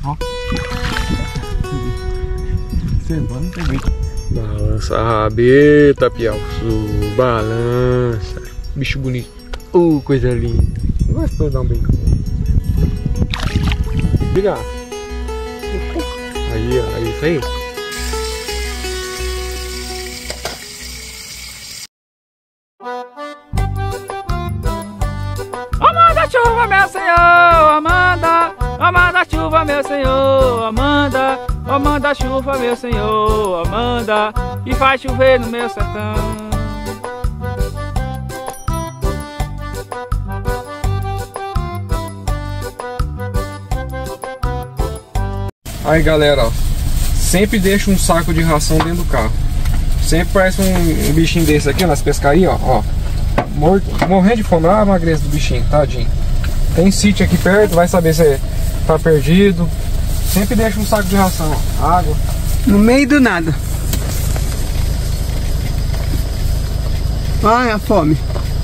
Ó. Observando, peguei. Balança a rabeta, Piauçu. Balança. Bicho bonito. Coisa linda. Gostou de dar um bem. Liga. Aí, ó. É isso aí. Amanda chuva, meu senhor, Amanda. Amanda chuva, meu senhor, Amanda. Amanda chuva, meu senhor, Amanda. E faz chover no meu sertão. Aí galera, ó, sempre deixa um saco de ração dentro do carro. Sempre parece um bichinho desse aqui nas pescarias, ó. Morrendo de fome, olha a magreza do bichinho, tadinho. Tem sítio aqui perto, vai saber se tá perdido. Sempre deixa um saco de ração, ó, água. No meio do nada. Ai, a fome.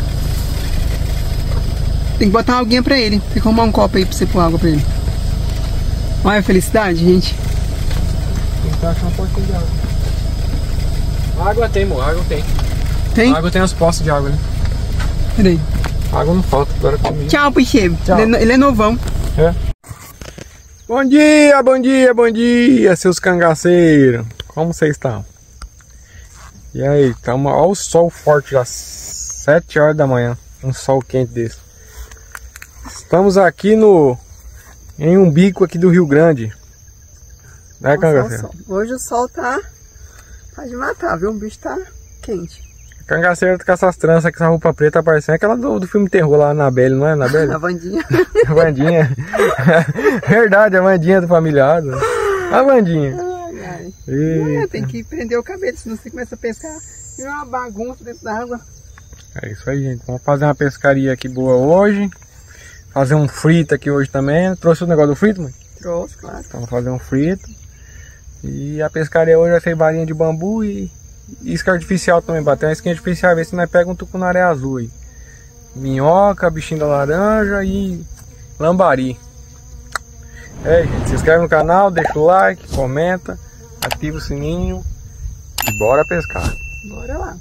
Tem que botar uma aguinha pra ele. Tem que arrumar um copo aí pra você pôr água pra ele. Olha a felicidade, gente. Tem que achar um potinho de água. Água tem, amor, água tem. Tem? Água tem as poças de água, né? Peraí. Água não falta, agora comigo. Tchau, Picheiro. Tchau. Ele é novão. É. Bom dia, bom dia, bom dia, seus cangaceiros. Como vocês estão? E aí, olha o sol forte já, 7 horas da manhã. Um sol quente desse. Estamos aqui em um bico aqui do Rio Grande. Né, cangaceiro? Hoje o sol tá de matar, viu? O bicho tá quente. A cangaceira tá com essas tranças, com essa roupa preta, parecendo aquela do filme terror lá, Anabelle, não é Anabelle? A Vandinha. A Vandinha. Verdade, a Vandinha do familiado. A Vandinha. Ai, ai. Tem que prender o cabelo, senão você começa a pescar e é uma bagunça dentro da água. É isso aí, gente. Vamos fazer uma pescaria aqui boa hoje. Fazer um frito aqui hoje também. Trouxe o negócio do frito, mãe? Trouxe, claro. Então vamos fazer um frito. E a pescaria hoje vai ser varinha de bambu e isca artificial também. Bater uma isquinha artificial, ver se nós pegamos um tucunaré azul aí. Minhoca, bichinho da laranja e lambari. É, gente, se inscreve no canal, deixa o like, comenta, ativa o sininho e bora pescar. Bora lá.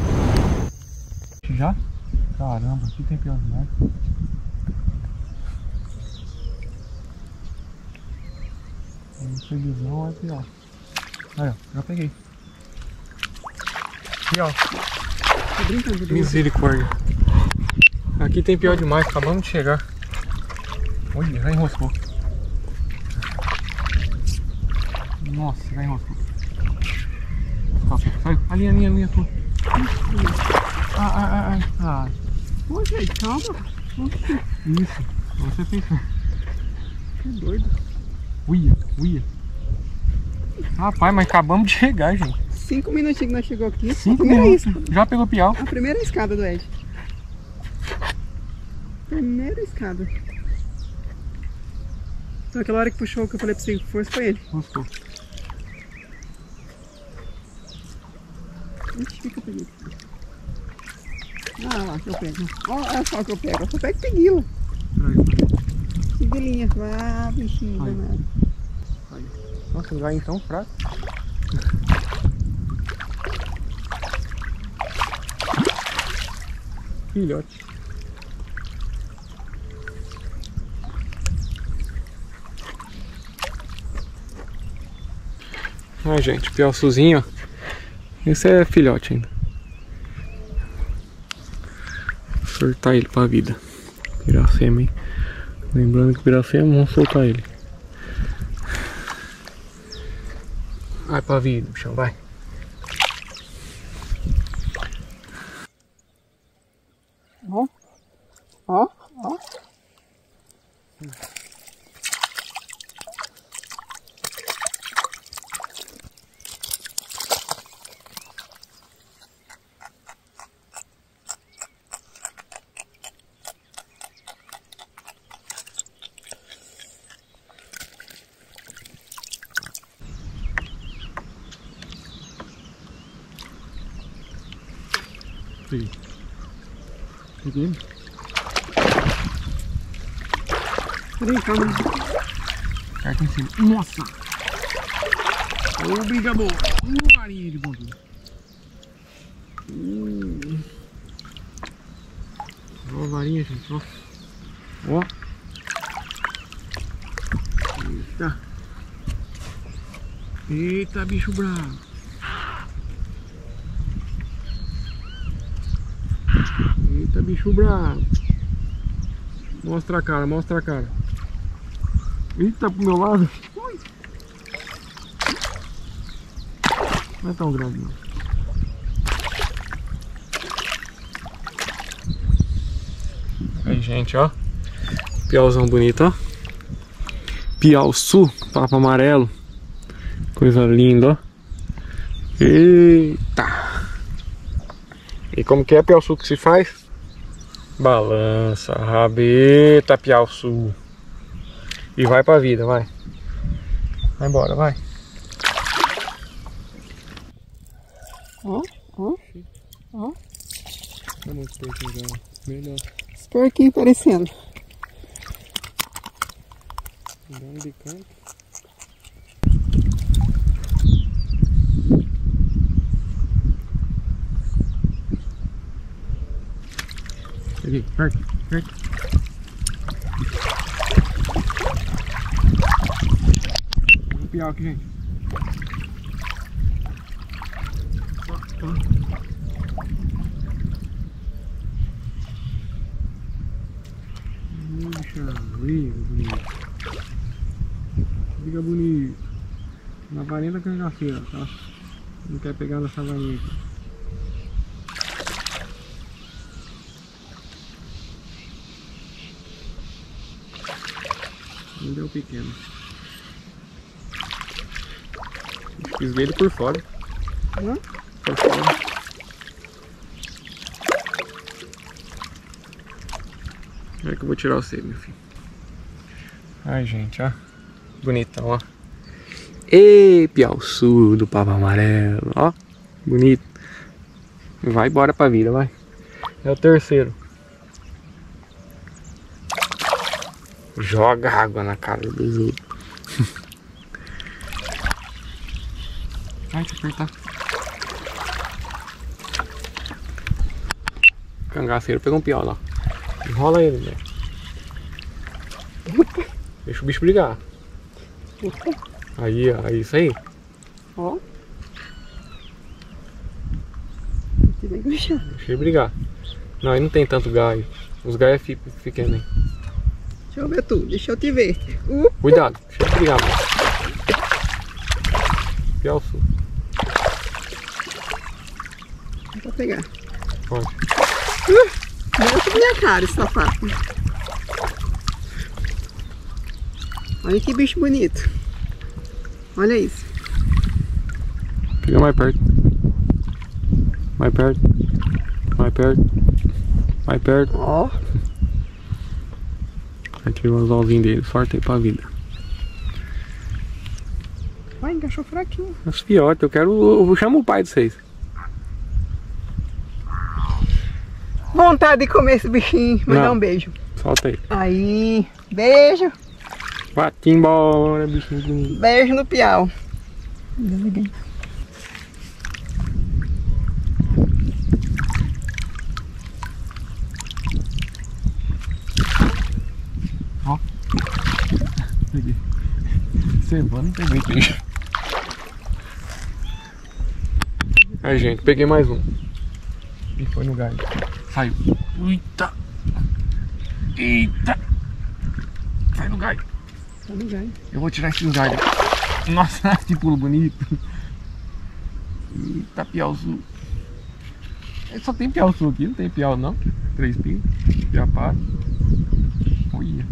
Já? Caramba, aqui tem pior demais. Felizão aqui, ó. Aí, ó, já peguei. Aqui, ó. Tá brincando? Misericórdia. Aqui tem pior demais, acabamos de chegar. Olha, já enroscou. Nossa, já enroscou. Sai, a linha tua. Pô, gente, calma. Isso, você pensa. Que doido. Uia. Rapaz, mas acabamos de chegar, gente. 5 minutinhos que nós chegamos aqui. 5 minutos. Já pegou piau. A primeira escada do Ed. Primeira escada. Então, aquela hora que puxou, que eu falei pra você que força, foi ele. Gostou. Ixi, fica pegando. Ah lá, que eu pego. Olha só que eu pego. Eu só pego teguila. Teguilinha. Ah, bichinho danado. Nossa, vai então fraco. Filhote. Ai, gente, piauçuzinho, ó. Esse é filhote ainda. Vou soltar ele pra vida. Piracema, hein? Lembrando que piracema, vamos soltar ele. Vai pra vida, bichão, vai. Ó. Peguei. Peguei. Peraí, calma. Carta em cima. Nossa! Ô, brigador! Varinha de bambu. Ó a varinha, gente, ó. Ó. Eita. Eita, bicho bravo. Eita, bicho bravo. Mostra a cara, mostra a cara. Eita, pro meu lado. Ui. Não é tão grande não. Aí, gente, ó. Piauzão bonito, ó. Piauçu, papo amarelo. Coisa linda, ó. Eita. E como que é piauçu que se faz? Balança, rabeta, piauçu. E vai pra vida, vai. Vai embora, vai. Ó, ó, ó. Tá muito pertinho, melhor. Esse porquinho parecendo. Dá de canto. Peguei, perto, perto. Vou piar aqui, gente. Puxa vida, bonito. Fica bonito. Na varinha da cangaceira, tá? Não quer pegar nessa varinha aqui. Não deu pequeno. Fisguei ele por fora. Por fora. É que eu vou tirar você, meu filho. Ai, gente, ó. Bonitão, ó. Ei, piauçu do papo amarelo, ó. Bonito. Vai embora pra vida, vai. É o terceiro. Joga água na cara dos outros. Ai, deixa eu apertar. Cangaceiro pegou um piau lá. Enrola ele, velho. Deixa o bicho brigar. Aí, ó, isso aí. Ó. Deixa ele brigar. Não, aí não tem tanto galho. Os galhos é pequeno, hein. Deixa eu ver tu, deixa eu te ver. Cuidado, deixa ele brigar, mano. Piauçu. Dá pra pegar. Pode. Bota na minha cara esse safado. Olha que bicho bonito. Olha isso. Pega mais perto. Mais perto. Mais perto. Mais perto. Ó. Vai tirar o anzolzinho dele. Sorte aí pra vida. Vai, encaixou fraquinho. Os fiotes, eu quero. Eu chamo o pai de vocês. Vontade de comer esse bichinho. Mas dá um beijo. Solta aí. Aí. Beijo. Vai embora, bichinho bonito. Beijo no piau. Desliguei. Ó. Peguei. Semana peguei, bicho. Aí, gente, peguei mais um. E foi no galho. Saiu. Eita! Eita! Sai no galho. Sai no galho. Eu vou tirar esse galho. Nossa, que pulo bonito. Eita, piauçu. Só tem piauçu aqui, não tem piau não. 3 pinos. Já para. Olha.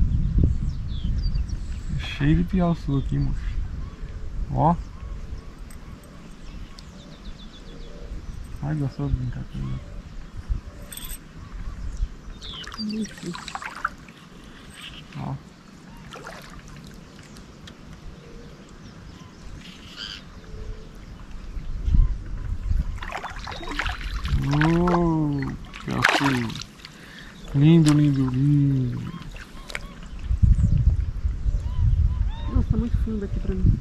Cheio de piauçu aqui, moço. Ó. Ai, gostoso de brincar com ele. Ó. Piauçu. Lindo, lindo, lindo. tá muito fundo aqui pra mim.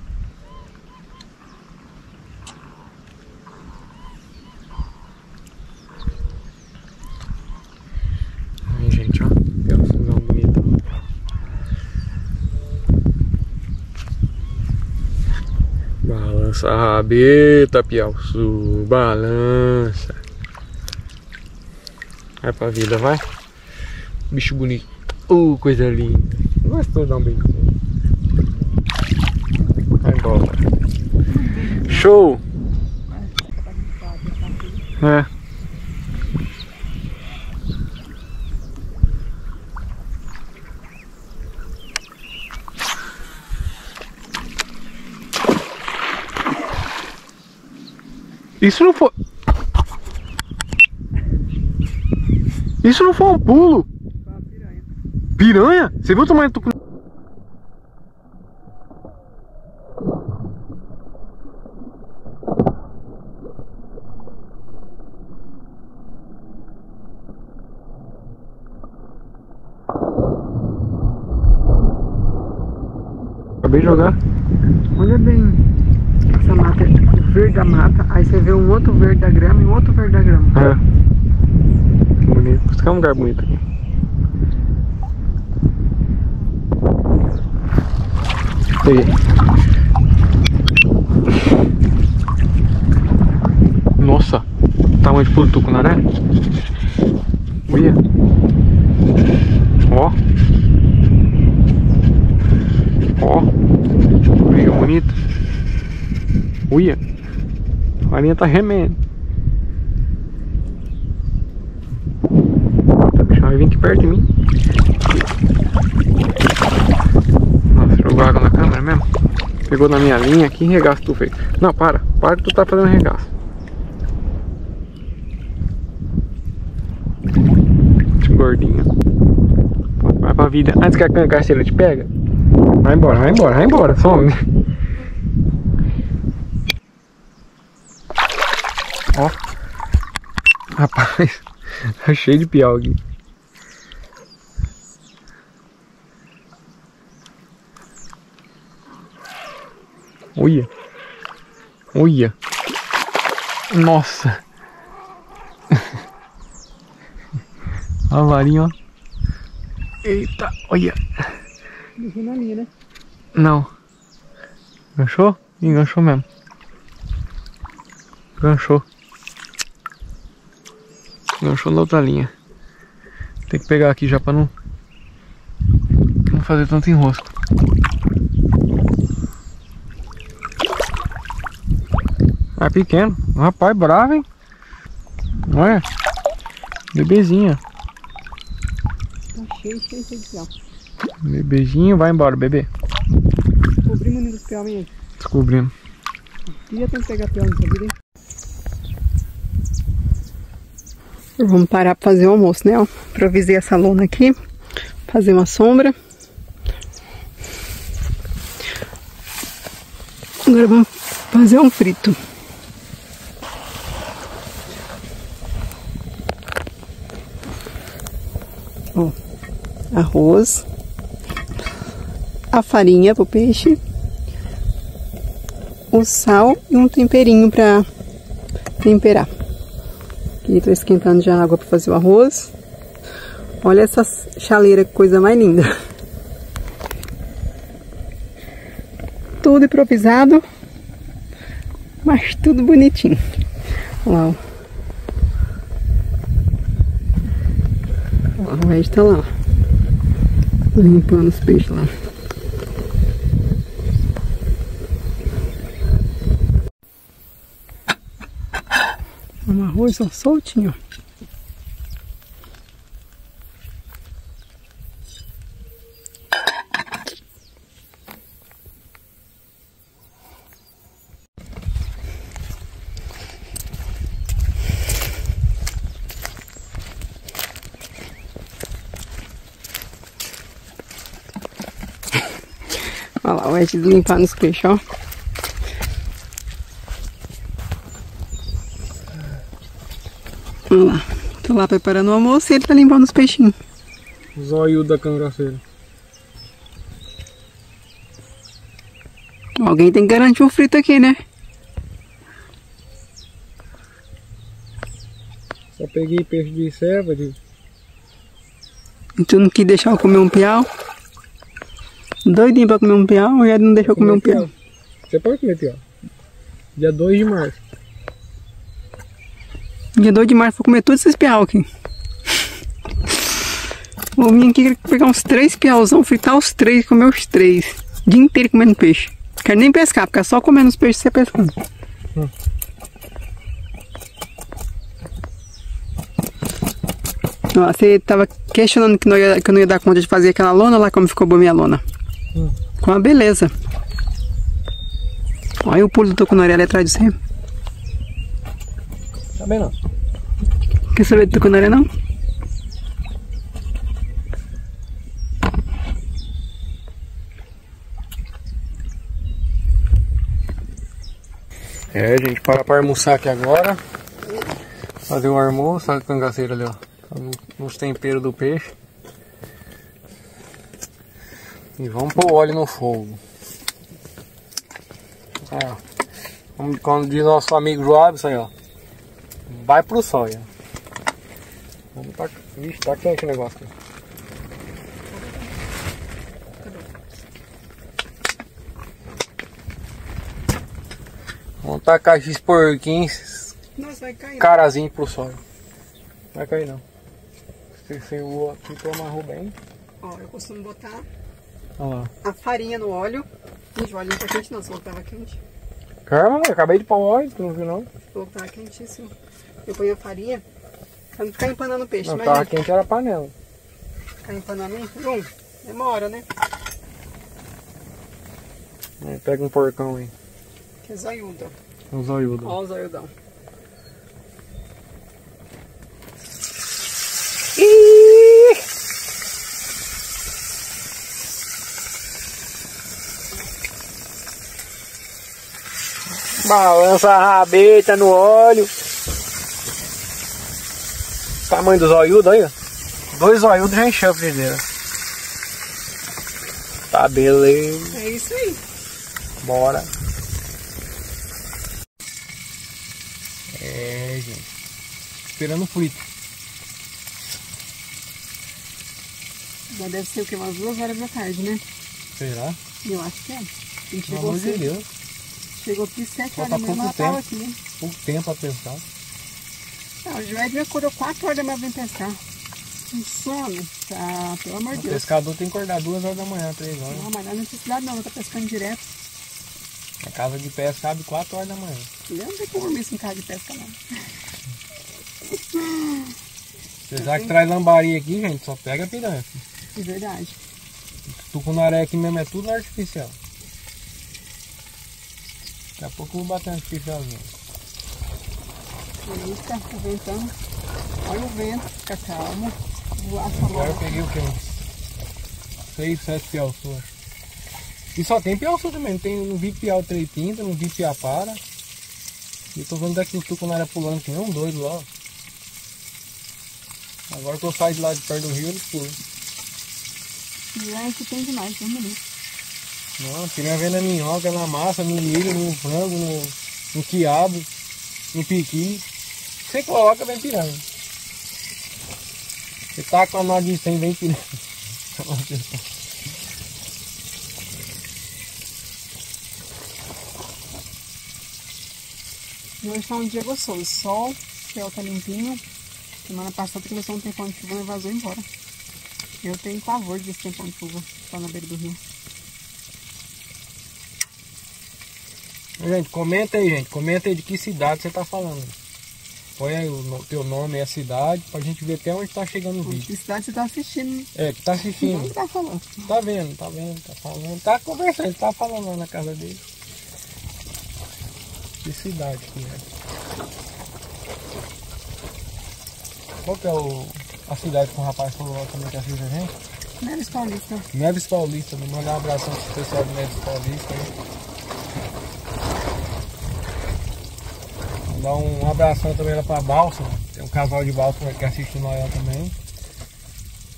Aí, gente, ó. Piauçuzão bonito. Balança a rabeta, piauçu. Balança. Vai pra vida, vai. Bicho bonito. Coisa linda. Gostou de dar um beijo. Vai embora. Show! É. Isso não foi... Isso não foi um pulo? Piranha? Você viu o tamanho do... Acabei de jogar. Olha bem essa mata, o verde da mata, aí você vê um outro verde da grama e um outro verde da grama. É. Bonito. Isso é um lugar bonito aqui. Peguei. Nossa, tamanho de pulo tucunaré. Olha. Ó. Ó. Briga bonita. Olha. A farinha tá remendo. Tá, bicho, vai vir aqui perto de mim. Nossa, jogou água na câmera mesmo. Pegou na minha linha aqui e regaço tu fez. Não, para que tu tá fazendo regaço. Gordinho. Vai pra vida. Antes que a cangaceira te pega. Vai embora, some. Ó. Rapaz, tá cheio de piau aqui. Olha. Olha. Nossa. A varinha, ó. Eita, olha. Deixou na linha, né? Não. Enganchou? Enganchou mesmo. Enganchou. Enganchou na outra linha. Tem que pegar aqui já pra não fazer tanto enrosco. Ah, pequeno. Rapaz, bravo, hein? Olha. Bebezinha. Tá cheio de piau. Bebezinho, vai embora, bebê. Descobrimos um dos piau aí. Descobrimos. Ia ter que pegar piau nessa vida, hein? Vamos parar pra fazer o almoço, né? Ó, improvisei essa lona aqui. Fazer uma sombra. Agora vamos fazer um frito. Ó, arroz, a farinha pro peixe, o sal e um temperinho pra temperar. Aqui tô esquentando já a água pra fazer o arroz. Olha essa chaleira, que coisa mais linda. Tudo improvisado, mas tudo bonitinho. Olha lá, ó. O Ed tá lá, ó, limpando os peixes lá. Um arroz, ó, soltinho. Olha lá, o Ed limpando os peixes, ó. Olha lá, tô lá preparando o almoço e ele tá limpando os peixinhos. Zóio da cangaceira. Alguém tem que garantir um frito aqui, né? Só peguei peixe de serva, Tu não quis deixar eu comer um piau? Doidinho pra comer um piau, e ele não deixou eu comer um piau. Você pode comer piau. Dia 2 de março. Dia 2 de março vou comer todos esses piau aqui. Vou vir aqui pegar uns 3 piauzão, fritar os 3, comer os 3. O dia inteiro comendo peixe. Quero nem pescar, porque é só comendo os peixes e você pescando. Ó, você tava questionando que eu não ia dar conta de fazer aquela lona, lá como ficou boa minha lona. Com uma beleza. Olha o pulo do tucunaré ali atrás de você. Também não. Quer saber do tucunaré não? Gente, para almoçar aqui agora. Fazer o almoço, olha a cangaceira ali, ó. Nos temperos do peixe. E vamos pôr óleo no fogo. Como diz nosso amigo Joabson aí, ó. Vai pro sol, ó. Vixe, tá quente o negócio aqui. Vamos tacar esses porquinhos. Nossa, vai cair. Carazinho pro sol. Não vai cair não. Se o aqui tu amarrou bem. Ó, eu costumo botar Olha lá. a farinha no óleo. Gente, o óleo não tá quente não, só tava quente. Calma, eu acabei de pôr óleo, tu não viu não? O óleo tava quentíssimo. Eu ponho a farinha pra não ficar empanando o peixe. Não, Mas tava quente, era a panela. ficar empanando aí, demora, né? Pega um porcão aí. Que é zoiudo. Um zoiudo. Ó o zoiudão. Balança a rabeta no óleo. Tamanho do zoiudo aí, ó. 2 zoiudos já encheu a frigideira. Tá beleza. É isso aí. Bora. Gente. Esperando o frito. Já deve ser o que? Umas 2 horas da tarde, né? Será? Eu acho que é. A gente Pelo amor de Deus. Chegou aqui 7 horas Falta da manhã, pouco ela tava tempo. aqui, né? Pouco tempo pra pensar. Não, o Joel me acordou 4 horas da manhã pra pescar. Um sono, tá? Pelo amor de O Deus. pescador tem que acordar 2 horas da manhã, 3 horas. Não, mas não é necessidade não, tá pescando direto. A casa de pesca abre 4 horas da manhã. Eu não tenho compromisso em casa de pesca, não. Apesar que traz lambari aqui, gente, só pega piranha. É verdade. Tucunaré aqui mesmo é tudo artificial. Daqui a pouco eu vou bater um artificialzinho. Eita, tá ventando. Olha o vento, fica calmo. Agora eu peguei o quê? 6, 7 piauçu, acho. E só tem piauçu também, não vi piau treipinta, não vi piapara. E tô vendo daqui o tucunaré pulando que nem um doido lá. Agora que eu saio de lá de perto do rio, eles pulam. Piranha que tem demais, vamos ver. Não, piranha vem na minhoca, na massa, no milho, no frango, no quiabo, no piqui. Você coloca, vem piranha. Você tá com a nota de 100, vem piranha. Hoje tá um dia gostoso, sol, o céu tá limpinho. Semana passada começou um tempão de chuva e vazou embora. Eu tenho pavor desse tempão de chuva, tá na beira do rio. Gente, comenta aí de que cidade você tá falando. Põe aí o teu nome e a cidade pra gente ver até onde tá chegando o vídeo. Que cidade você tá assistindo? É, que tá assistindo. Não tá falando. Tá vendo, tá falando. Tá conversando, tá falando lá na casa dele. Que cidade que é? Qual que é a cidade que o rapaz falou lá também que assiste a gente? Neves Paulista. Neves Paulista, me mandar um abração pro pessoal de Neves Paulista aí. Mandar um abração também lá pra Balsa. Tem um casal de Balsa que assiste nós lá também.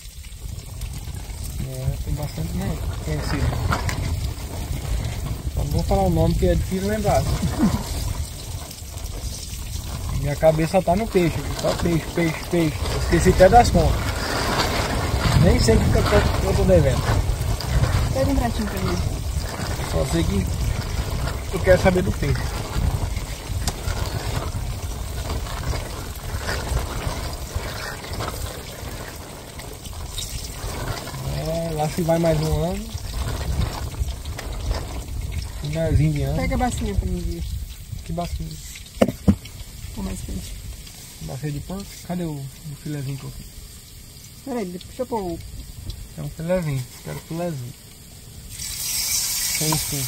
Tem bastante gente conhecida. Então vou falar o nome que é difícil lembrar. Minha cabeça tá no peixe, só peixe, peixe, peixe. Eu esqueci até das contas. Nem sei o que eu tô devendo. Pega um pratinho pra mim. Só sei que eu quero saber do peixe. Lá se vai mais um ano. Finalzinho de ano. Pega a bacinha pra mim ver. Que bacinha? Ou mais quente. Bacia de pão? Cadê o filezinho que eu fiz? Peraí, deixa eu pôr o... É um filezinho. Quero filezinho. Sem espinho.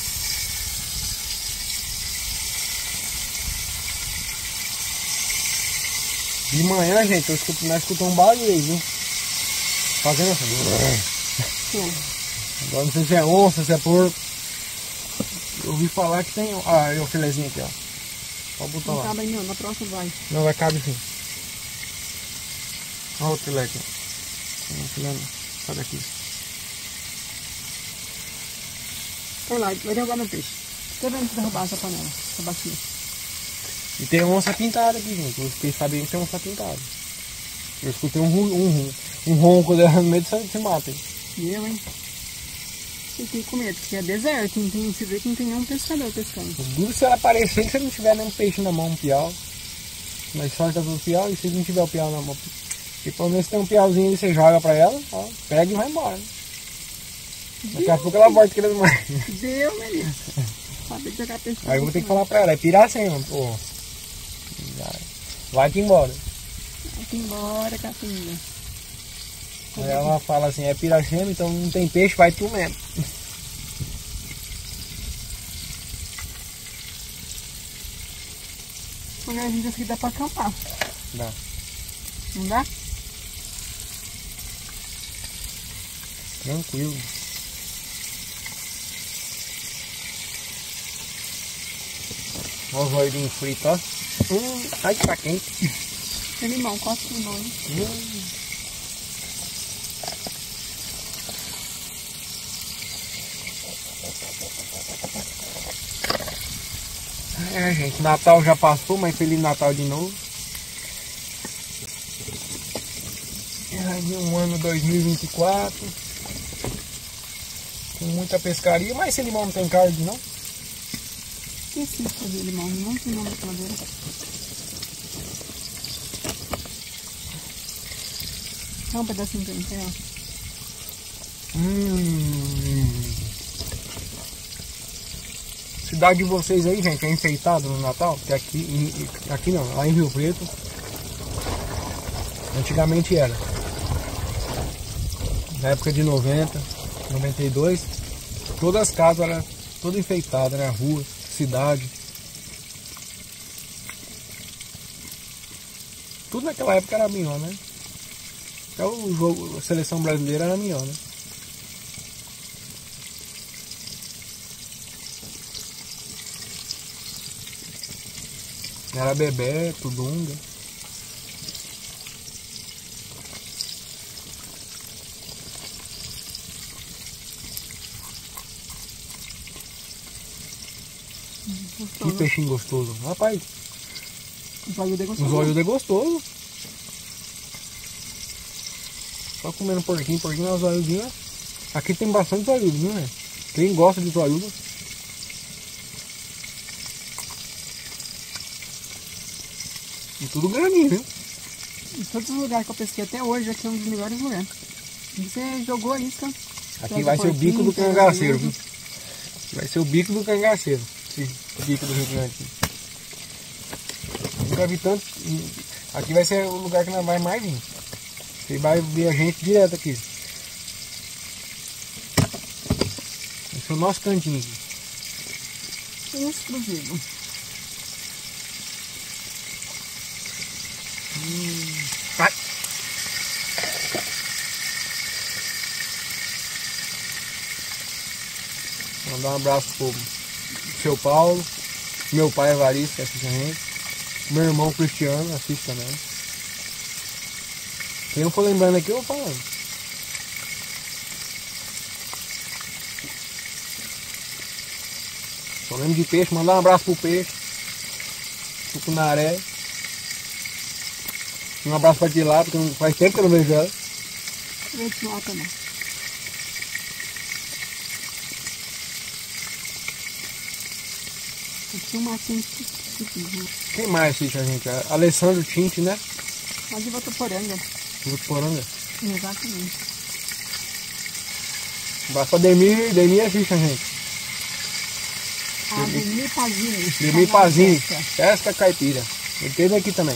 De manhã, gente, nós escutamos um barulho, viu? Fazendo assim. Agora não sei se é onça, se é porco. Eu ouvi falar que tem. Ah, é o filezinho aqui, ó. Pode botar lá. Não cabe aí não, na próxima vai. Não, vai caber sim. Olha o filé aqui. Tem um filé. Sai daqui. Põe lá, vai derrubar meu peixe. Tô vendo se derrubar essa panela, essa bacia. E tem onça pintada aqui, gente. Vocês sabem que tem onça pintada. Eu escutei um ronco dela no meio de mata. Eu, hein? Fiquei com medo, porque é deserto, não tem, você vê que não tem nenhum pescador pescando. Duro se ela aparecer se não tiver nenhum peixe na mão, um piau. Mas sorte do piau, e se não tiver o piau na mão. E pelo menos tem um piauzinho ali, você joga pra ela, ó, pega e vai embora. Daqui a pouco ela volta querendo mais. Deu, menino. Sabe de jogar peixe. Aí eu vou ter que falar pra ela, é piracema, pô. Vai-te embora. Vai-te embora, capinha. Aí ela fala assim, é piracema, então não tem peixe, vai tu mesmo. Porque a gente aqui dá pra acampar. Dá. Não dá? Tranquilo. Olha os olhinhos fritos, ó. Ai que tá quente. Tem limão, corta o limão, hein? É, gente, Natal já passou, mas Feliz Natal de novo. Um ano 2024. Com muita pescaria, mas esse limão não tem carne, não? Esqueci de fazer limão, não tem limão na geladeira. Dá um pedacinho pra mim, ó. Cidade de vocês aí, gente, é enfeitada no Natal? Porque aqui não, lá em Rio Preto, antigamente era. Na época de 90, 92, todas as casas eram todas enfeitadas, né? Rua, cidade. Tudo naquela época era melhor, né? Até o jogo, a seleção brasileira era melhor, né? Era Bebeto, Dunga. Que peixinho gostoso. Rapaz, O zoiudo é gostoso. o zoiudo é gostoso. Só comendo porquinho, é o zoiudinho. Aqui tem bastante zoiudo, né? Quem gosta de zoiudo. E tudo grandinho, viu? Em todos os lugares que eu pesquei até hoje, aqui é um dos melhores lugares. E você jogou a isca. Aqui vai ser o bico do cangaceiro, viu? Vai ser o bico do cangaceiro. Esse bico do Rio Grande. Nunca vi tanto. Aqui vai ser o lugar que nós vai mais vir. Você vai ver a gente direto aqui. Esse é o nosso cantinho aqui. Tem exclusivo. Ai. Mandar um abraço pro seu Paulo, meu pai Evaristo, que assiste a gente, meu irmão Cristiano, assiste também. Quem não for lembrando aqui, eu vou falando. Só lembro de peixe, mandar um abraço pro peixe. Tucunaré. Um abraço pra de lá, porque faz tempo que eu não vejo ela. Vejo lá também. Aqui uma Quem mais assiste a gente? Alessandro Tinte, né? Lá de Votuporanga. Votuporanga. Exatamente. Um abraço pra Demir. Demir assiste a gente. A Demir Pazini. Demir Pazini. Pesca caipira. Ele teve aqui também.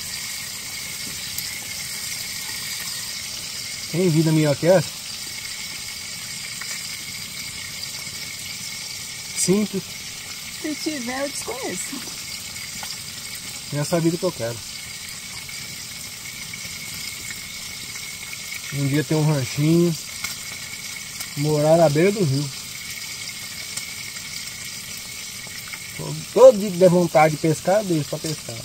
Tem vida melhor que essa? Simples. Se tiver, eu desconheço. Essa vida que eu quero. Um dia ter um ranchinho. Morar na beira do rio. Todo dia que der vontade de pescar, deixa pra pescar.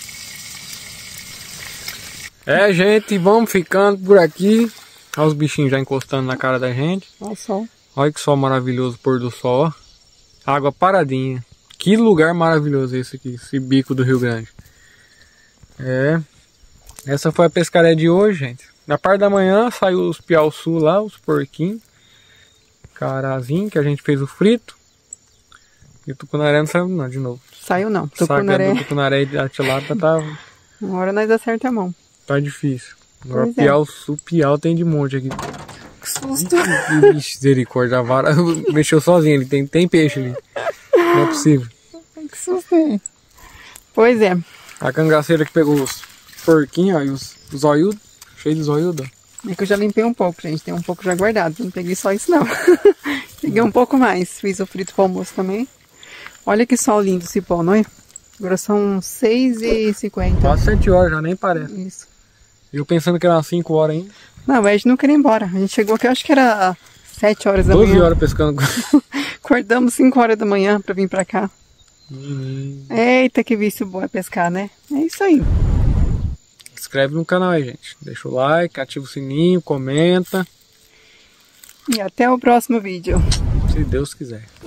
É, gente, vamos ficando por aqui. Olha os bichinhos já encostando na cara da gente. Olha o sol. Olha que sol maravilhoso, pôr do sol, ó. Água paradinha. Que lugar maravilhoso esse aqui, esse bico do Rio Grande. É. Essa foi a pescaria de hoje, gente. Na parte da manhã saiu os piau-su lá, os porquinhos. Carazinho, que a gente fez o frito. E o tucunaré não saiu não, de novo. Saiu não. Saca do tucunaré e a tilápia tá... Uma hora nós acerta a mão. Tá difícil. Agora Pois é. piau-su, piau tem de monte aqui. Que susto. Misericórdia, a vara mexeu sozinho, ele tem peixe ali. Não é possível. Que susto, hein? Pois é. A cangaceira que pegou os porquinhos, ó, e os zoiudos, cheio de zoiudo. É que eu já limpei um pouco, gente. Tem um pouco já guardado. Não peguei só isso, não. Peguei um pouco mais. Fiz o frito pro almoço também. Olha que sol lindo esse pó, não é? Agora são 6h50. Quase 7 horas, já nem parece. Isso. Eu pensando que era umas 5 horas ainda. Não, a gente não queria ir embora. A gente chegou aqui, eu acho que era 7 horas da 12 manhã. horas pescando. Acordamos 5 horas da manhã pra vir pra cá. Eita, que vício bom é pescar, né? É isso aí. Se inscreve no canal aí, gente. Deixa o like, ativa o sininho, comenta. E até o próximo vídeo. Se Deus quiser.